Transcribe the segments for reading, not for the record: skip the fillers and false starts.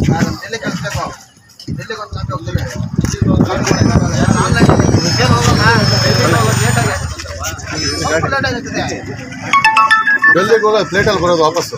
ಜಲ್ದಿಗೆ ಹೋಗೋದು ಪ್ಲೇಟಲ್ಲಿ ಬರೋದು ವಾಪಸ್ಸು.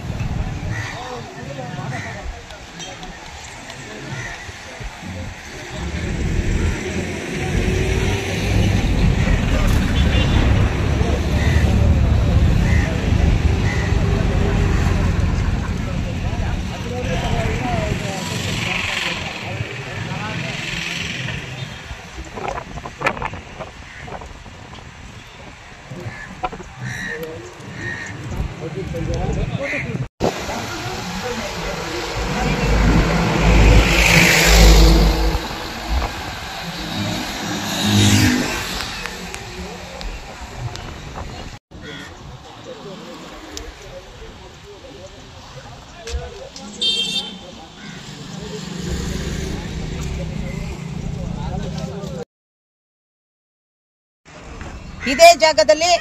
ಇದೇ ಜಾಗದಲ್ಲಿ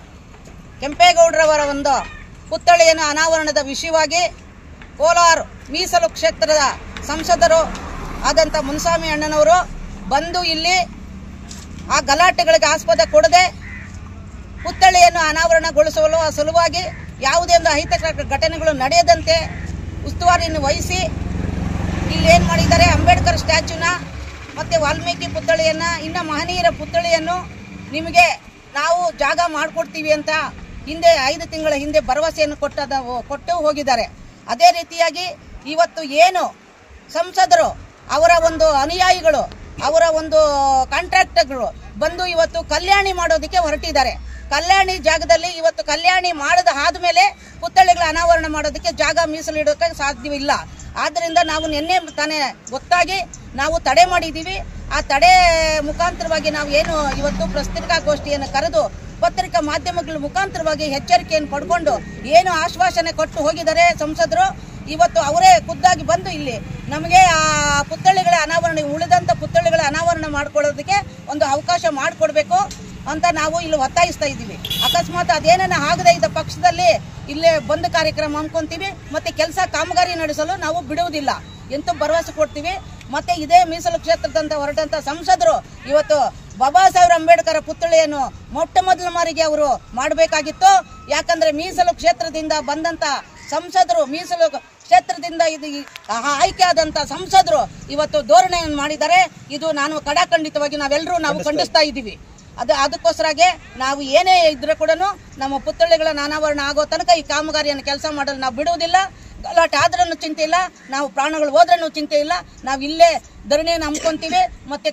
ಕೆಂಪೇಗೌಡರವರ ಒಂದು ಪುತ್ಥಳಿಯನ್ನು ಅನಾವರಣದ ವಿಷಯವಾಗಿ ಕೋಲಾರ ಮೀಸಲು ಕ್ಷೇತ್ರದ ಸಂಸದರು ಆದಂಥ ಮುನಿಸ್ವಾಮಿ ಅಣ್ಣನವರು ಬಂದು ಇಲ್ಲಿ ಆ ಗಲಾಟೆಗಳಿಗೆ ಆಸ್ಪದ ಕೊಡದೆ ಪುತ್ಥಳಿಯನ್ನು ಅನಾವರಣಗೊಳಿಸಲು ಸಲುವಾಗಿ ಯಾವುದೇ ಒಂದು ಅಹಿತಕರ ಘಟನೆಗಳು ನಡೆಯದಂತೆ ಉಸ್ತುವಾರಿಯನ್ನು ವಹಿಸಿ ಇಲ್ಲೇನು ಮಾಡಿದ್ದಾರೆ, ಅಂಬೇಡ್ಕರ್ ಸ್ಟ್ಯಾಚ್ಯೂನ ಮತ್ತು ವಾಲ್ಮೀಕಿ ಪುತ್ಥಳಿಯನ್ನು, ಇನ್ನು ಮಹನೀಯರ ಪುತ್ಥಳಿಯನ್ನು ನಿಮಗೆ ನಾವು ಜಾಗ ಮಾಡಿಕೊಡ್ತೀವಿ ಅಂತ ಹಿಂದೆ 5 ತಿಂಗಳ ಹಿಂದೆ ಭರವಸೆಯನ್ನು ಕೊಟ್ಟು ಹೋಗಿದ್ದಾರೆ. ಅದೇ ರೀತಿಯಾಗಿ ಇವತ್ತು ಏನು ಸಂಸದರು ಅವರ ಒಂದು ಅನುಯಾಯಿಗಳು, ಅವರ ಒಂದು ಕಾಂಟ್ರಾಕ್ಟರ್ಗಳು ಬಂದು ಇವತ್ತು ಕಲ್ಯಾಣಿ ಮಾಡೋದಕ್ಕೆ ಹೊರಟಿದ್ದಾರೆ. ಕಲ್ಯಾಣಿ ಜಾಗದಲ್ಲಿ ಇವತ್ತು ಕಲ್ಯಾಣಿ ಮಾಡದ ಆದಮೇಲೆ ಪುತ್ಥಳಿಗಳ ಅನಾವರಣ ಮಾಡೋದಕ್ಕೆ ಜಾಗ ಮೀಸಲಿಡೋಕೆ ಸಾಧ್ಯವಿಲ್ಲ. ಆದ್ದರಿಂದ ನಾವು ನಿನ್ನೆ ತಾನೇ ಗೊತ್ತಾಗಿ ನಾವು ತಡೆ ಮಾಡಿದ್ದೀವಿ. ಆ ತಡೆ ಮುಖಾಂತರವಾಗಿ ನಾವು ಏನು ಇವತ್ತು ಪತ್ರಿಕಾಗೋಷ್ಠಿಯನ್ನು ಕರೆದು ಪತ್ರಿಕಾ ಮಾಧ್ಯಮಗಳ ಮುಖಾಂತರವಾಗಿ ಎಚ್ಚರಿಕೆಯನ್ನು ಪಡ್ಕೊಂಡು ಏನು ಆಶ್ವಾಸನೆ ಕೊಟ್ಟು ಹೋಗಿದ್ದಾರೆ ಸಂಸದರು, ಇವತ್ತು ಅವರೇ ಖುದ್ದಾಗಿ ಬಂದು ಇಲ್ಲಿ ನಮಗೆ ಆ ಪುತ್ಥಳಿಗಳ ಅನಾವರಣ, ಉಳಿದಂಥ ಪುತ್ಥಳಿಗಳ ಅನಾವರಣ ಮಾಡ್ಕೊಳ್ಳೋದಕ್ಕೆ ಒಂದು ಅವಕಾಶ ಮಾಡಿಕೊಡ್ಬೇಕು ಅಂತ ನಾವು ಇಲ್ಲಿ ಒತ್ತಾಯಿಸ್ತಾ ಇದ್ದೀವಿ. ಅಕಸ್ಮಾತ್ ಅದೇನ ಆಗದೇ ಇದ್ದ ಪಕ್ಷದಲ್ಲಿ ಇಲ್ಲೇ ಬಂದ್ ಕಾರ್ಯಕ್ರಮ ಹಮ್ಮಿಕೊಂತೀವಿ, ಮತ್ತೆ ಕೆಲಸ ಕಾಮಗಾರಿ ನಡೆಸಲು ನಾವು ಬಿಡುವುದಿಲ್ಲ ಎಂತೂ ಭರವಸೆ ಕೊಡ್ತೀವಿ. ಮತ್ತೆ ಇದೇ ಮೀಸಲು ಕ್ಷೇತ್ರದಂತ ಹೊರಟಂತ ಸಂಸದರು ಇವತ್ತು ಬಾಬಾ ಸಾಹೇಬ್ ಅಂಬೇಡ್ಕರ್ ಪುತ್ಥಳಿಯನ್ನು ಮೊಟ್ಟ ಮೊದಲ ಬಾರಿಗೆ ಅವರು ಮಾಡಬೇಕಾಗಿತ್ತು. ಯಾಕಂದ್ರೆ ಮೀಸಲು ಕ್ಷೇತ್ರದಿಂದ ಬಂದಂತ ಸಂಸದರು, ಮೀಸಲು ಕ್ಷೇತ್ರದಿಂದ ಇದು ಆಯ್ಕೆ ಆದಂತ ಸಂಸದರು ಇವತ್ತು ಧೋರಣೆಯನ್ನು ಮಾಡಿದ್ದಾರೆ. ಇದು ನಾನು ಕಡಾಖಂಡಿತವಾಗಿ ನಾವೆಲ್ಲರೂ ನಾವು ಖಂಡಿಸ್ತಾ ಇದ್ದೀವಿ. ಅದಕ್ಕೋಸ್ಕರಗೆ ನಾವು ಏನೇ ಇದ್ರೆ ಕೂಡ ನಮ್ಮ ಪುತ್ಥಳಿಗಳ ಅನಾವರಣ ಆಗೋ ತನಕ ಈ ಕಾಮಗಾರಿಯನ್ನು ಕೆಲಸ ಮಾಡಲು ನಾವು ಬಿಡುವುದಿಲ್ಲ. ಗಲಾಟೆ ಆದ್ರೂ ಚಿಂತೆ ಇಲ್ಲ, ನಾವು ಪ್ರಾಣಗಳು ಹೋದ್ರೂ ಚಿಂತೆ ಇಲ್ಲ. ನಾವು ಇಲ್ಲೇ ಧರಣಿಯನ್ನು ಹಮ್ಮಿಕೊಂತೀವಿ, ಮತ್ತೆ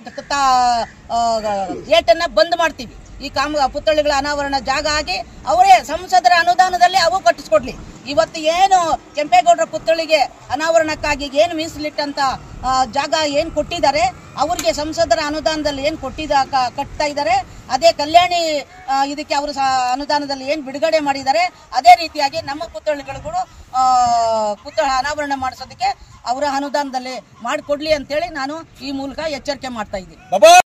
ಗೇಟನ್ನು ಬಂದ್ ಮಾಡ್ತೀವಿ. ಈ ಪುತ್ಥಳಿಗಳ ಅನಾವರಣ ಜಾಗ ಆಗಿ ಅವರೇ ಸಂಸದರ ಅನುದಾನದಲ್ಲಿ ಅವು ಕಟ್ಟಿಸ್ಕೊಡ್ಲಿ. ಇವತ್ತು ಏನು ಕೆಂಪೇಗೌಡರ ಪುತ್ಥಳಿಗೆ ಅನಾವರಣಕ್ಕಾಗಿ ಏನು ಮೀಸಲಿಟ್ಟಂತ ಜಾಗ ಏನು ಕೊಟ್ಟಿದ್ದಾರೆ, ಅವ್ರಿಗೆ ಸಂಸದರ ಅನುದಾನದಲ್ಲಿ ಏನು ಕಟ್ತಾ ಇದ್ದಾರೆ, ಅದೇ ಕಲ್ಯಾಣಿ ಇದಕ್ಕೆ ಅವರು ಅನುದಾನದಲ್ಲಿ ಏನು ಬಿಡುಗಡೆ ಮಾಡಿದ್ದಾರೆ, ಅದೇ ರೀತಿಯಾಗಿ ನಮ್ಮ ಪುತ್ಥಳಿಗಳು ಪುತ್ಥಳ ಅನಾವರಣ ಮಾಡಿಸೋದಕ್ಕೆ ಅವರ ಅನುದಾನದಲ್ಲಿ ಮಾಡಿಕೊಡ್ಲಿ ಅಂತೇಳಿ ನಾನು ಈ ಮೂಲಕ ಎಚ್ಚರಿಕೆ ಮಾಡ್ತಾ ಇದ್ದೀನಿ.